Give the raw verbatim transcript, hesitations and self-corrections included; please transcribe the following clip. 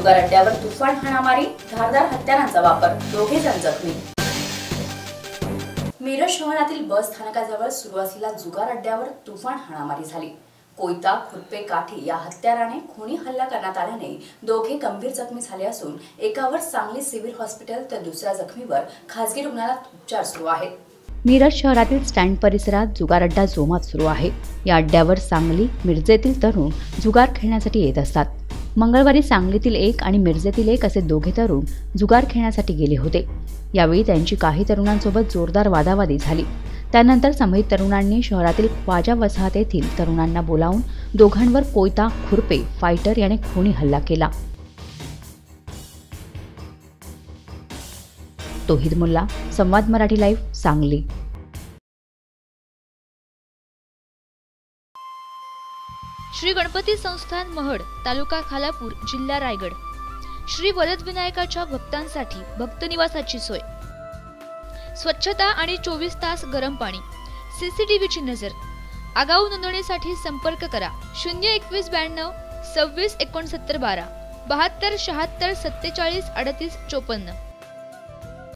जुगार अड्ड्यावर तुफान हाणामारी, धारदार हत्यारांचा वापर, दोघे जण जखमी। मिरज शहरातील बस स्थानकाजवळ सुरू असलेल्या जुगार अड्ड्यावर तुफान हाणामारी झाली। कोयता, खुरपे, काठी या हत्याराने खुनी हल्ला करण्यात आल्याने दोघे गंभीर जखमी झाले असून एकावर सांगली सिव्हिल हॉस्पिटल तर दुसऱ्या जखमीवर खासगी रुग्णालयात उपचार सुरू आहेत। मिरज शहरातील स्टँड परिसरात जुगार अड्डा जोमात सुरू आहे। या अड्ड्यावर सांगली, मिरजेतील तरुण जुगार खेळण्यासाठी येत असतात। मंगळवारी सांगलीतील एक आणि मिरजेतील एक असे दोघे तरुण जुगार खेळण्यासाठी गेले होते। यावेळी त्यांची काही तरुणांसोबत जोरदार वादावादी झाली। त्यानंतर संबंधित तरुणांनी शहरातील ख्वाजा वसाहत येथील तरुणांना बोलावून दोघांवर कोयता, खुरपे, फायटर याने खुनी हल्ला केला। तोहिद मुल्ला, संवाद मराठी लाईव्ह, सांगली। श्री गणपती संस्थान महड, तालुका खालापूर, जिल्हा रायगड। श्री वरदविनायकाच्या भक्तांसाठी भक्त निवासाची सोय, स्वच्छता आणि चोवीस तास गरम पाणी, सीसीटीव्हीची नजर। आगाऊ नोंदणीसाठी संपर्क करा शून्य एकवीस ब्याण्णव सव्वीस एकोणसत्तर बारा बहात्तर शहात्तर सत्तेचाळीस अडतीस चोपन्न।